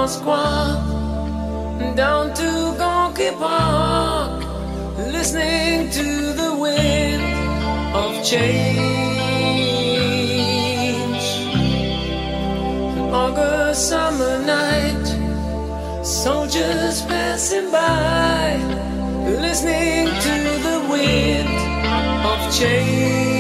Moscow down to Gonky Park, listening to the wind of change. An August summer night, soldiers passing by, listening to the wind of change.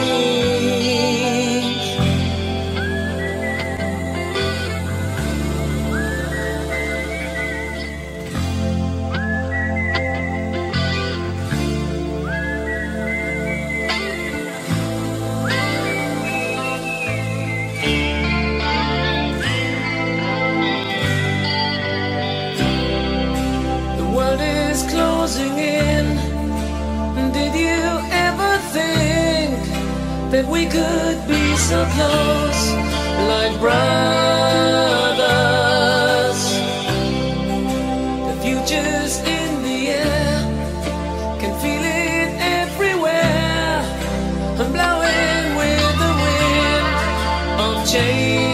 Closing in. Did you ever think that we could be so close, like brothers? The future's in the air, can feel it everywhere. I'm blowing with the wind of change.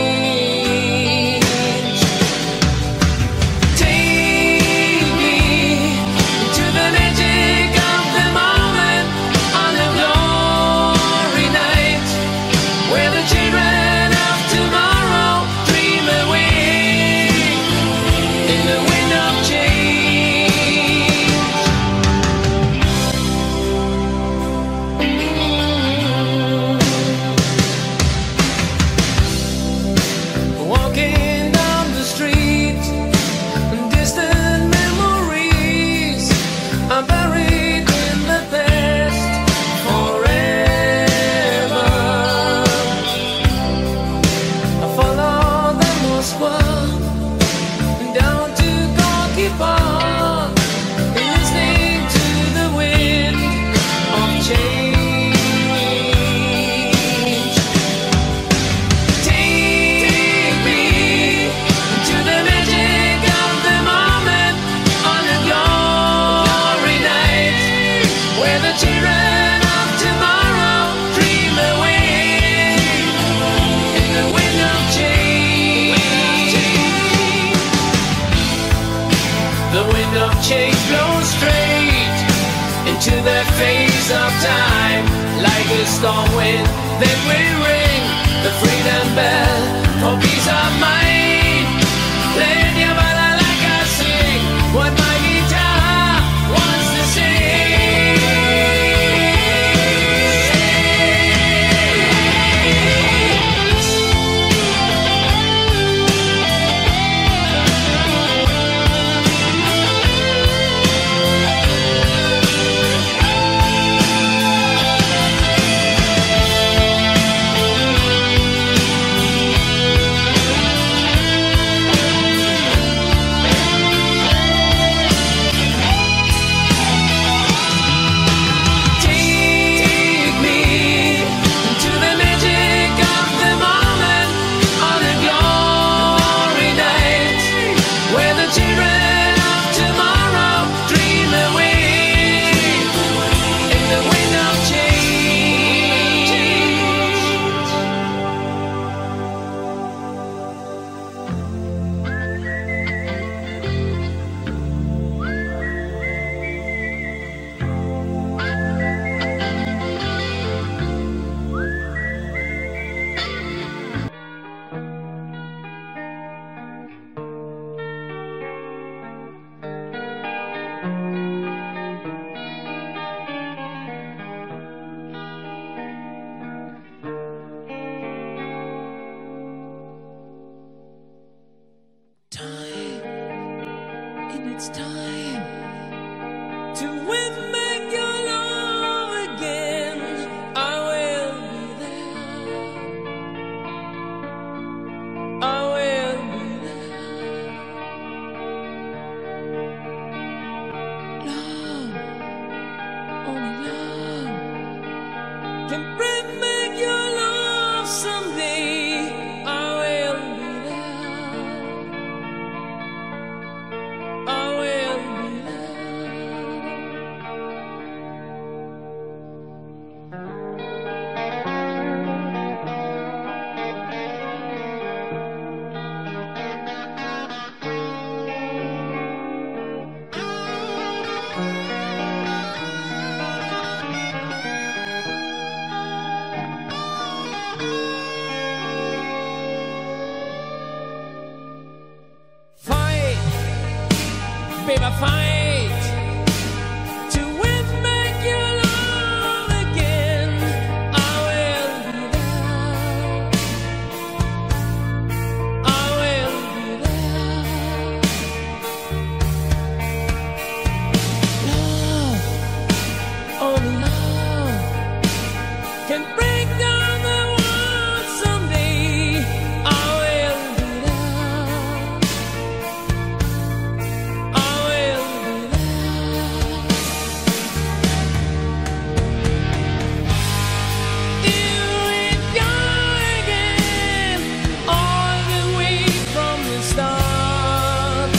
Change blows straight into the face of time, like a storm wind that will ring the freedom bell for peace of mind. Playing your body like I sing what my guitar wants to sing. It's time to win back your love again. I will be there. I will be there. Love, only love can bring back your love someday. I will be there. I will be there. can break down the world someday. I will be there. I will be there. Here we go again, all the way from the start.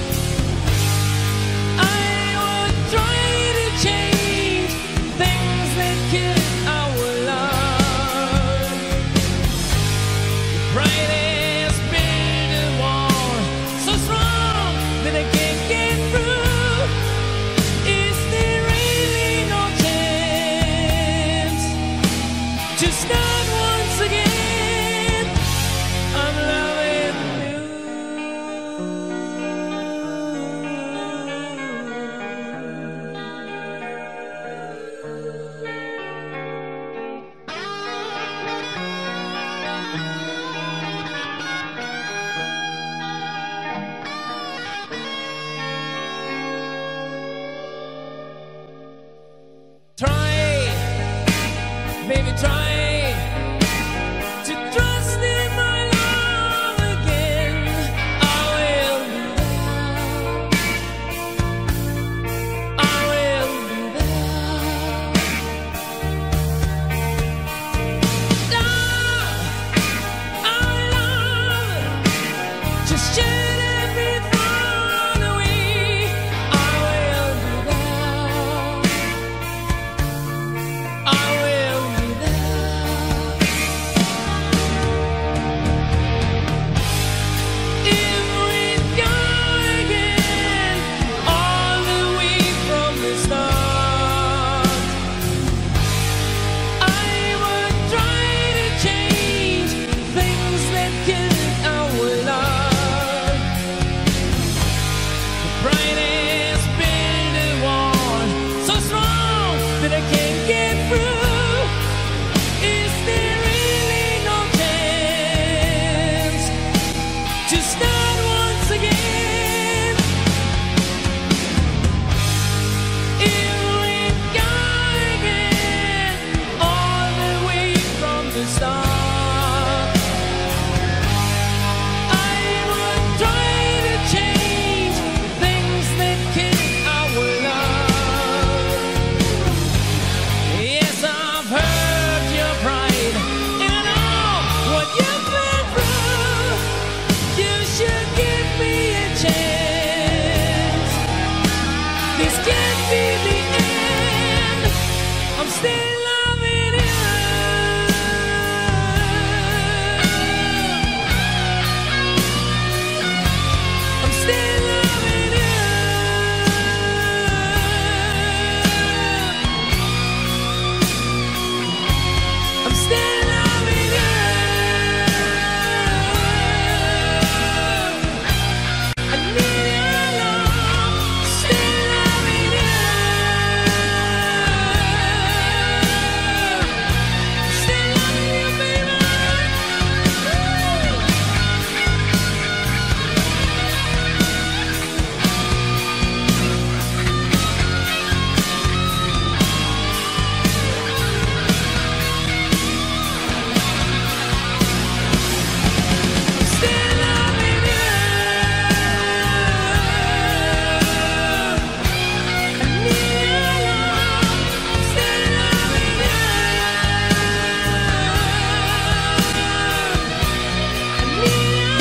I would try to change things that kill our love. The brightest build a wall so strong that I can't get through. Is there really no chance to start once again? I'm loving you. Try, baby, try to trust in my love again. I will be there. I will be there. Love, our love, just shed every thought away. I will be there. I will be there. If we go again, all the way from the start, I would try to change things that kill our love. The brightest build a wall so strong that I can't get through. Is there really no chance to start once again? If we go again, all the way from the start, I would try to change things that kill our love. Yes, I've heard your pride and I know what you've been through. You should give me a chance. This can't be the end. I'm still loving you. I'm still loving you. I'm still loving you. I need your love. Still loving you. Still loving you, baby. Still loving you. I need your love. Still loving you. I need your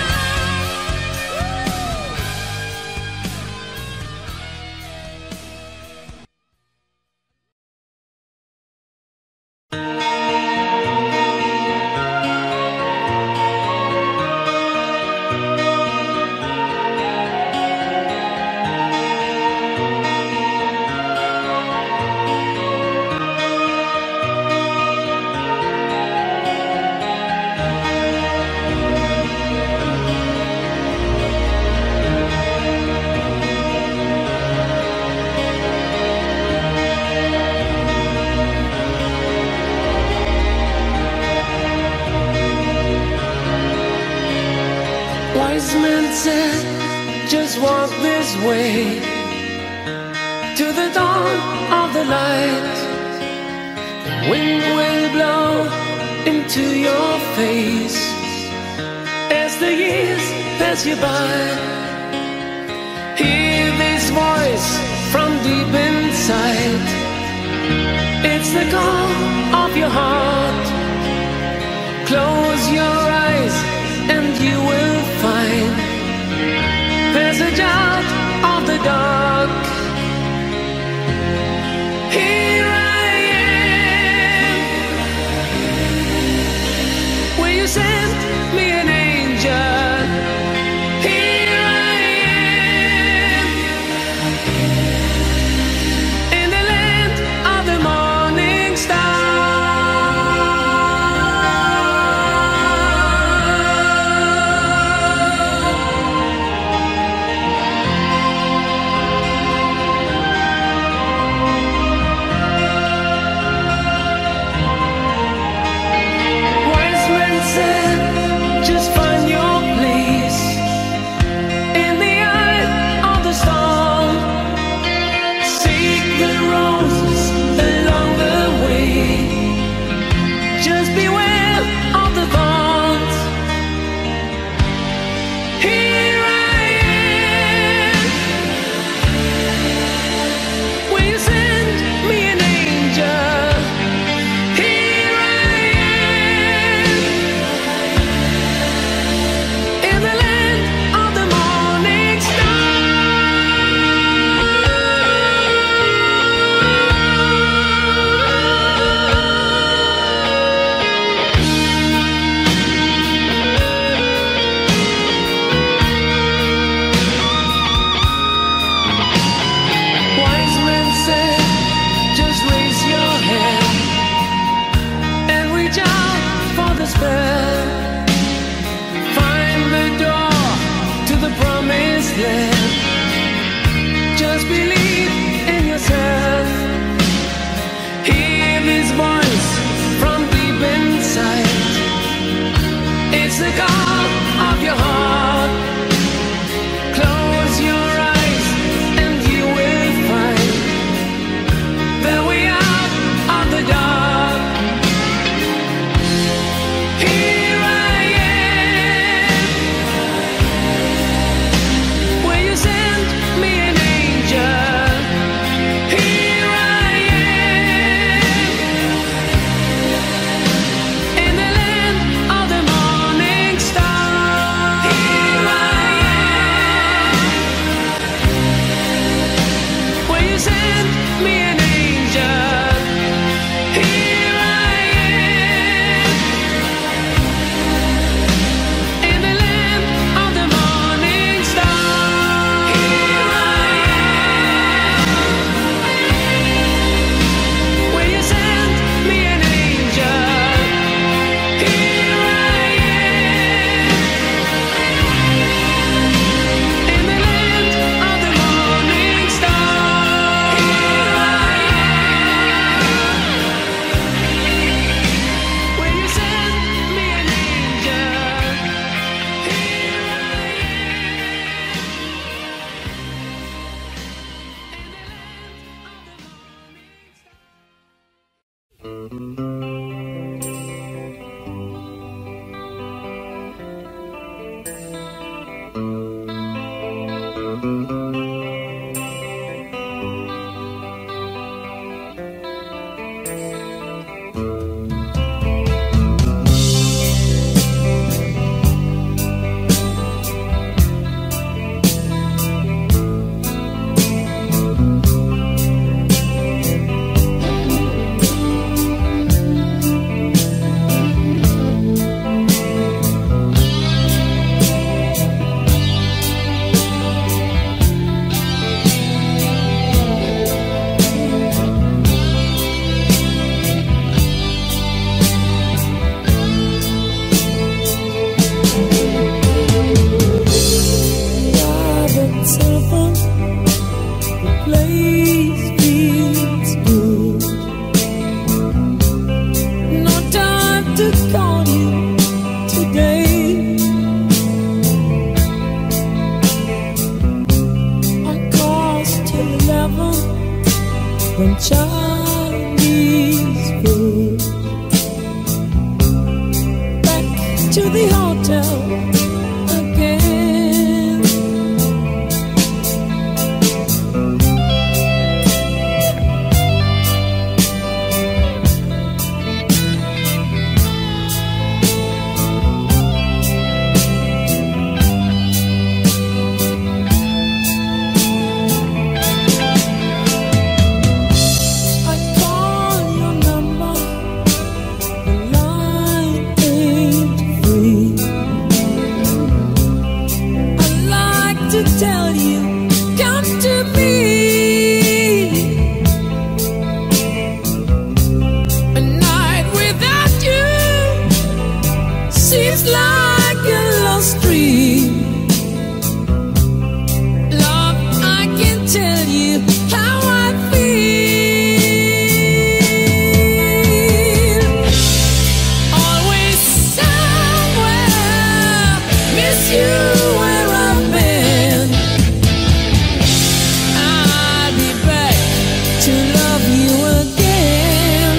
wise men said, just walk this way to the dawn of the light. The wind will will blow into your face as the years pass you by. Hear this voice from deep inside. It's the call of your heart. Close your eyes and you will find passage out of the dark. Here I am. Will you send me an angel? Here I am. In the land of the morning star. Just believe in yourself. Hear this voice from deep inside. It's the call of your heart. Close your eyes and you will find the way out of the dark. Here I am. Will you send me an angel? Here I am. In the land of the morning star. Here I am. Will you send me an angel? Here I am. In the land of the morning star. Here I am. Will you send me an angel? Here I am. In the land of the morning star. Here I am. Will you send me an angel? Here I to the hotel again. I call your number, the line ain't free. I like to tell you, come to me. A night without you seems like a lost dream. Love, I can tell you how I feel. Always somewhere, miss you where I've been. I'll be back to love you again.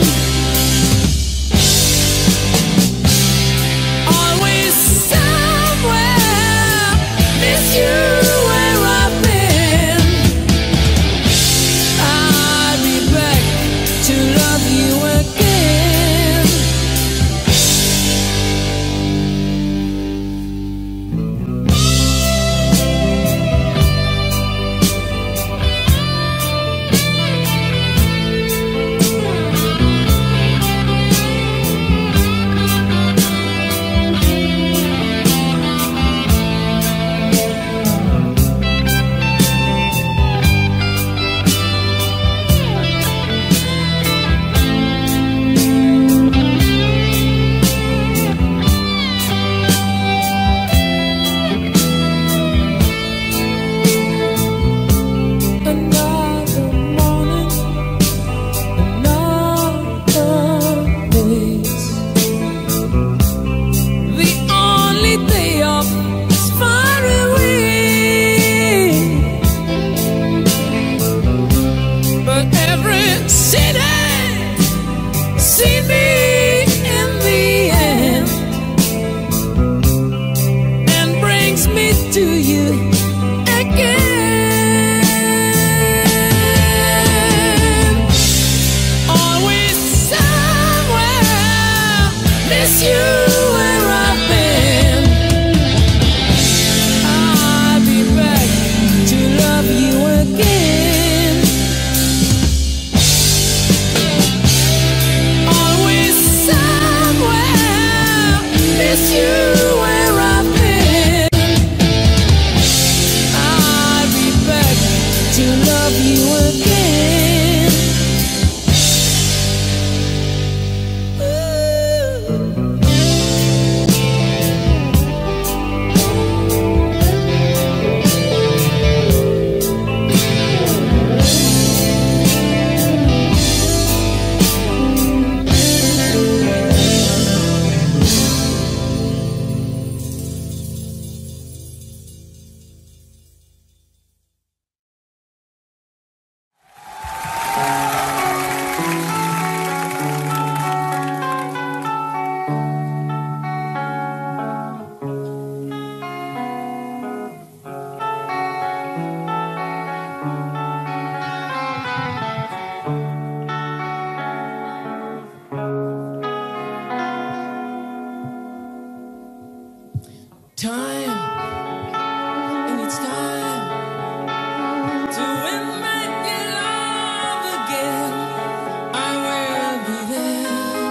Always somewhere, miss you where I've been. I'll be back to love you again. Another morning, another place. The only day off is far away, but every city see me in the end and brings me to you again. Always somewhere, miss you where I've been. I'll be back to love you again. Always somewhere, miss you where I've been. I'll be back to love you again. Time, and it's time to win back your love again. I will be there.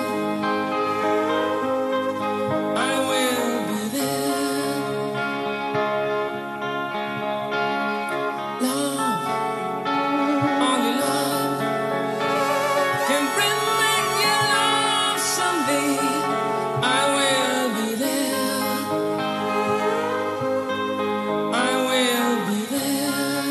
I will be there. Love, only love can bring back your love someday. I will be there. I will be there.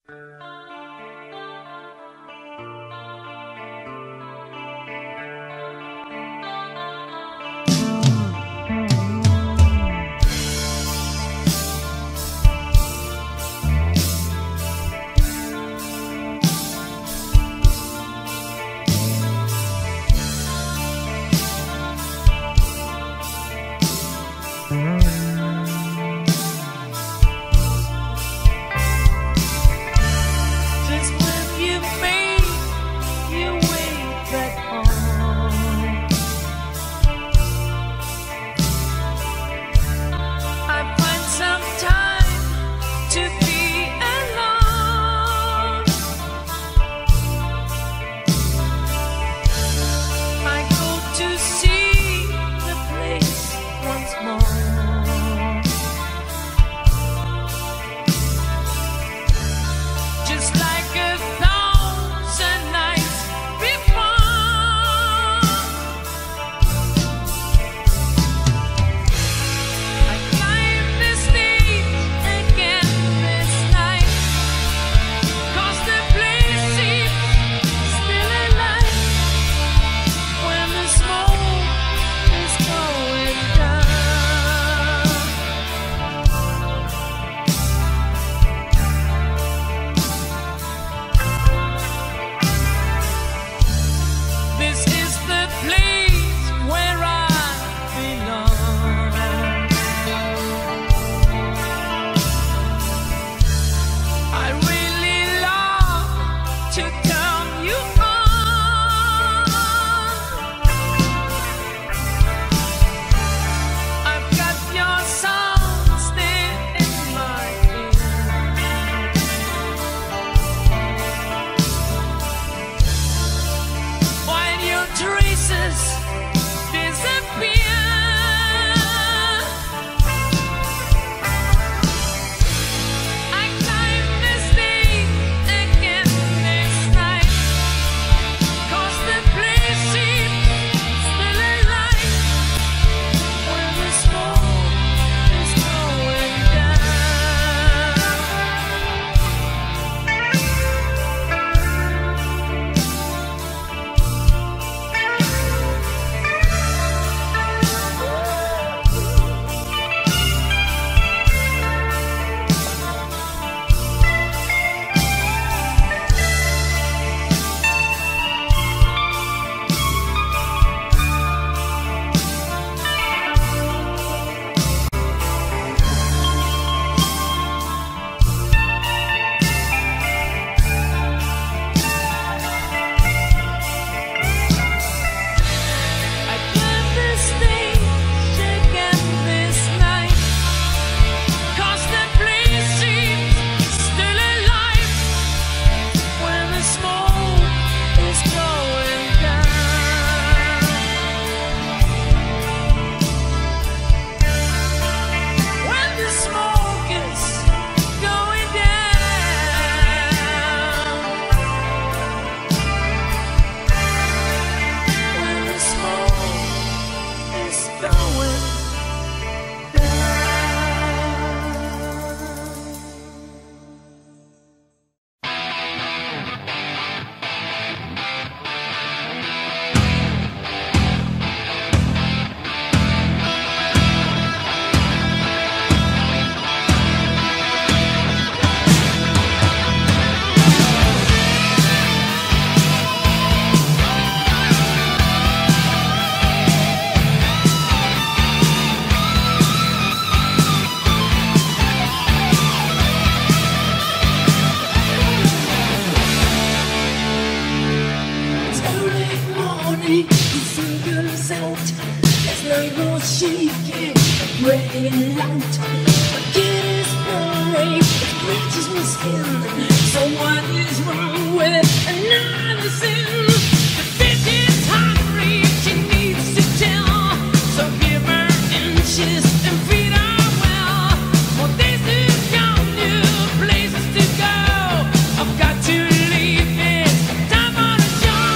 breaking out. My kid is brave, it bleaches my skin. So what is wrong with another sin? The bitch is hungry, she needs to tell. So give her inches and feed her well. More days to come, new places to go. I've got to leave this time on a show.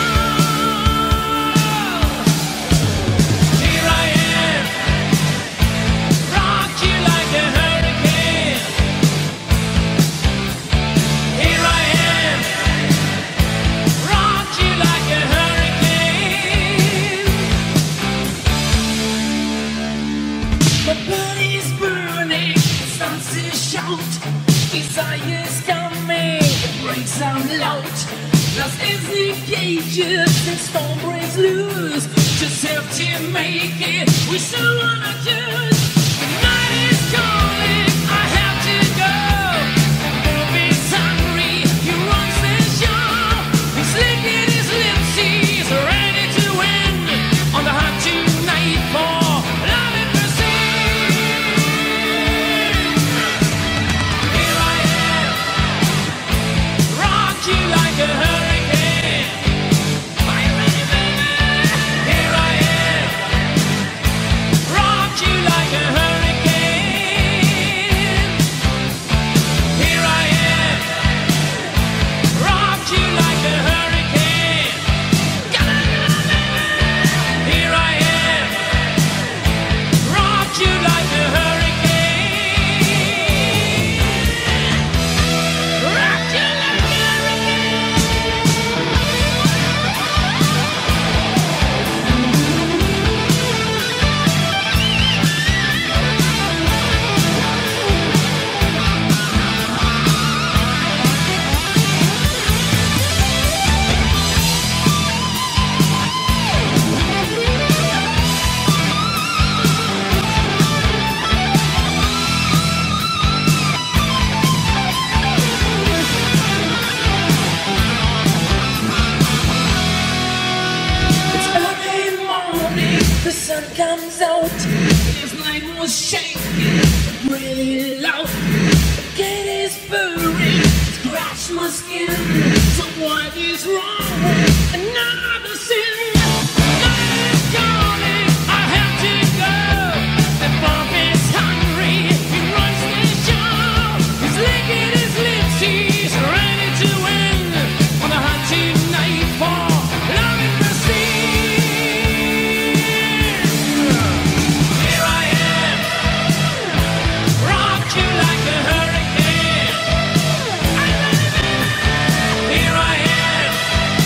Here I am, rock you like a hurricane. Here I out. Desire's coming, it breaks out loud. Lost is the cages and storm breaks loose. Just have to make it, we still wanna choose. The night is calling, I have to go. Bob is hungry, he runs the show. He's licking his lips, he's ready to win. On the hunt tonight for love and mercy. Here I am, rock you like a hurricane. Are you ready, baby? Here I am, rock you like a hurricane. Here I am, rock you like a hurricane. Come on, baby. Here I am, rock you like a hurricane. Rock you like a hurricane. It's early morning, the sun comes out. His night was shaking, really loud. The cat is purring, scratch my skin. So what is wrong? Another sin. Night is calling, I have to go. The Bob is hungry, he runs the show. He's licking his lips, he's ready to win. On the hunt tonight for love and mercy. Here I am, rock you like a hurricane. Are you ready, baby? Here I am,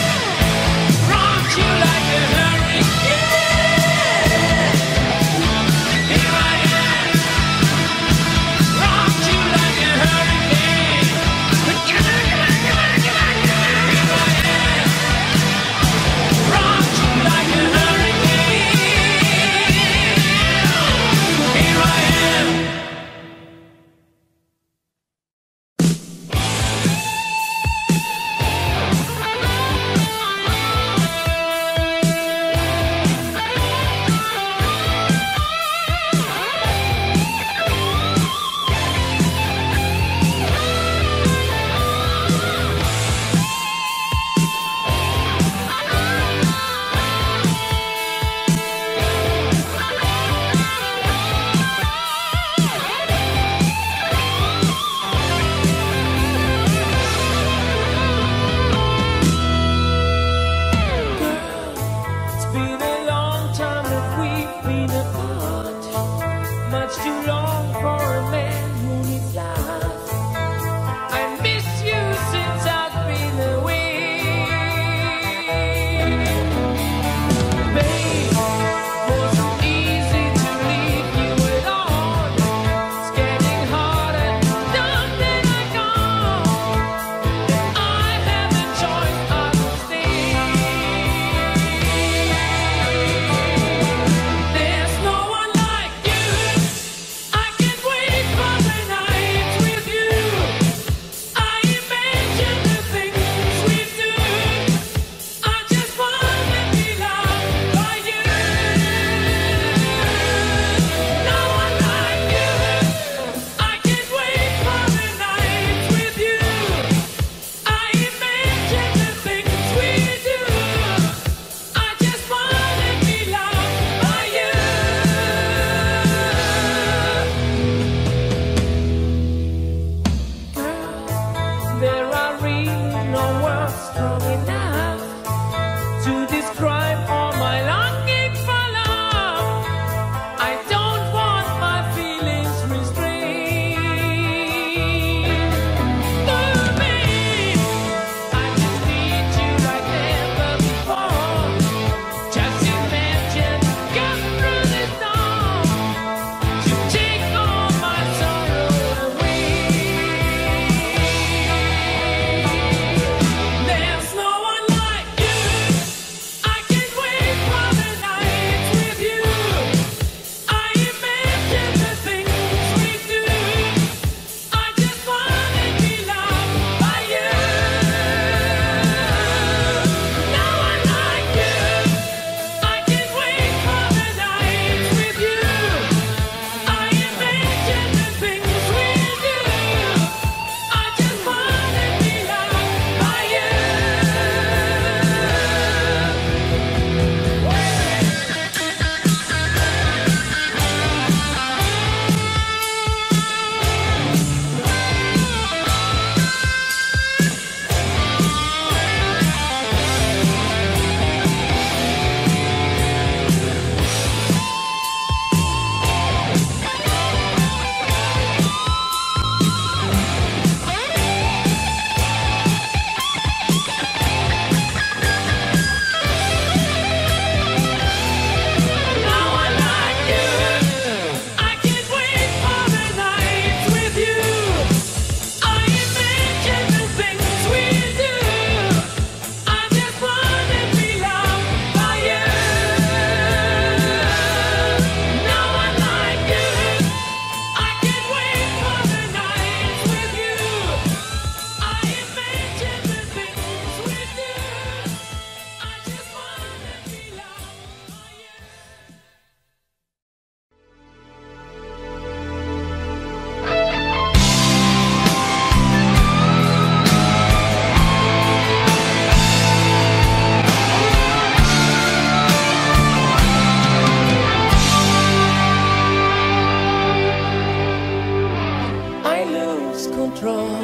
I lose control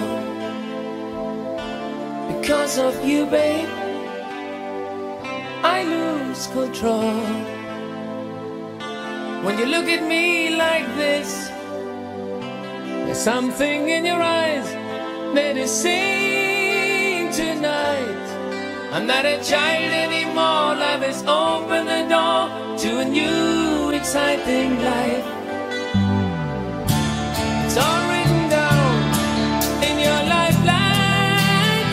because of you, babe. I lose control when you look at me like this. There's something in your eyes that is saying tonight, I'm not a child anymore. Love has opened the door to a new exciting life. It's all written down in your lifeline.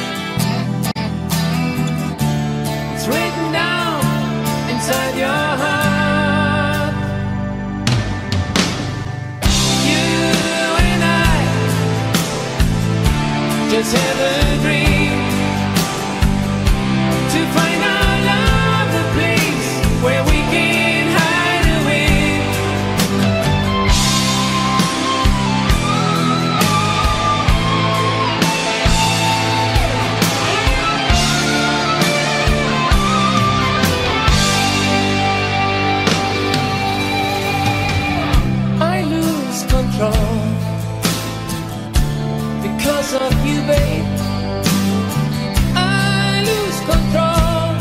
It's written down inside your heart. You and I just have a dream to find our love, a place where we can hide away. I lose control because of you, babe. Control.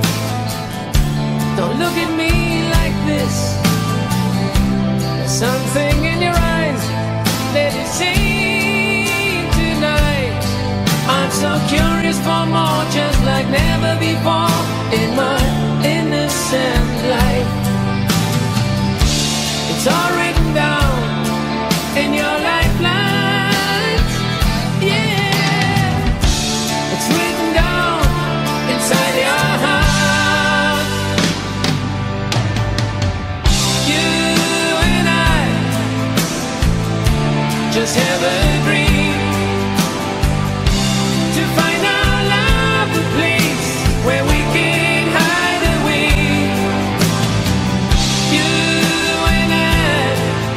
Don't look at me like this. There's something in your eyes that is saying tonight, I'm so curious for more, just like never before in my innocent life. It's all written down in your lifelines. Yeah, it's written down inside your heart. You and I just have a dream to find our love, a place where we can hide away. You and I,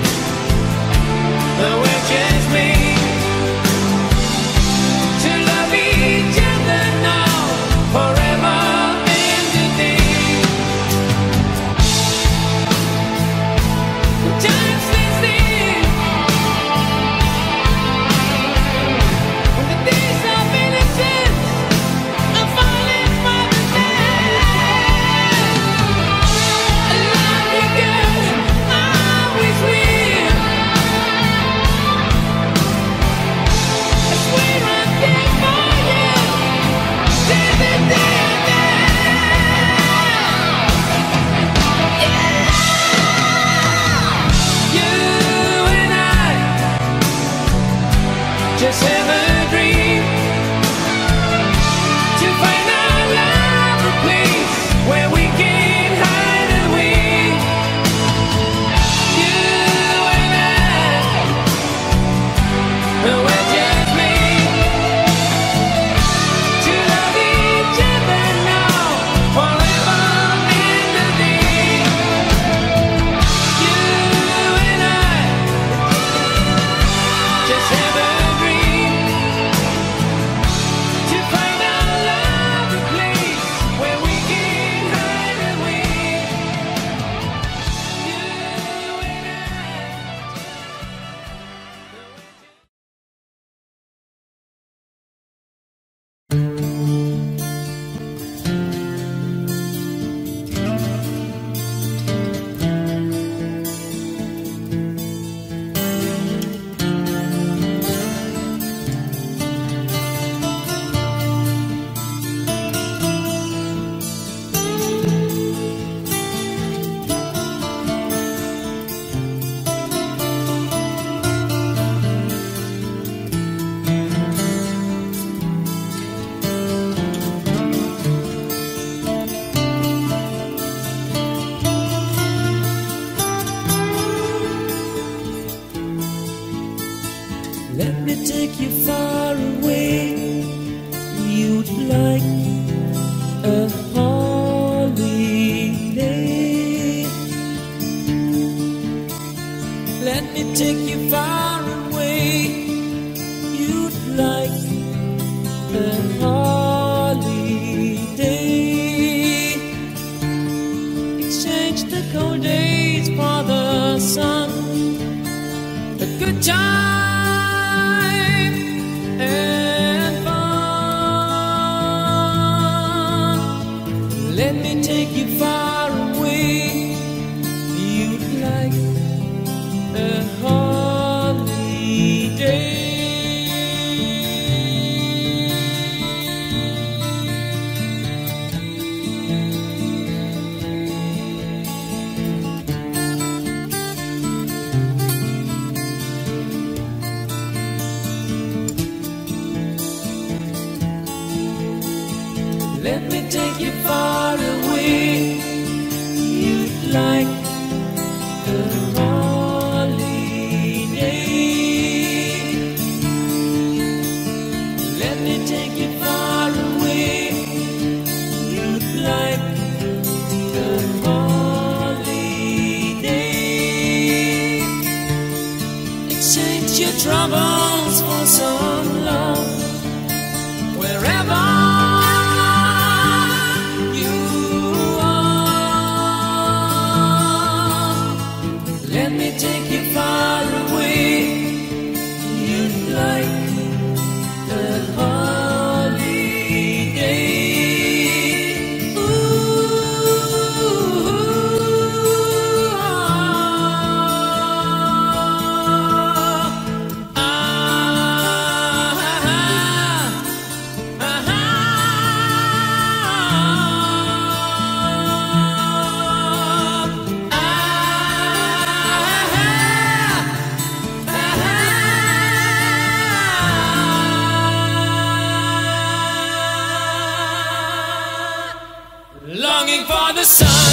we're just made to love each other now, forever and today. Time stands still when the days of innocence are falling from the sand. I love you, girl, I always will. I swear I'm there for you till the day I die. You and I just have a dream to find our love, a place where we can hide away. You and I, we're just made to love each other now, forever and a day. You and I just have a dream to find our love, a place where we can hide away. You and let me take you far away. You'd like a holiday. Let me take you far away. You'd like a holiday. Exchange the cold days for the sun. A good time Let me take you far away. You'd like the holiday. Let me take you far away. You'd like the holiday. Exchange your troubles for some love. Wherever you are, let me take you far away. You'd like the holiday. Longing for the sun.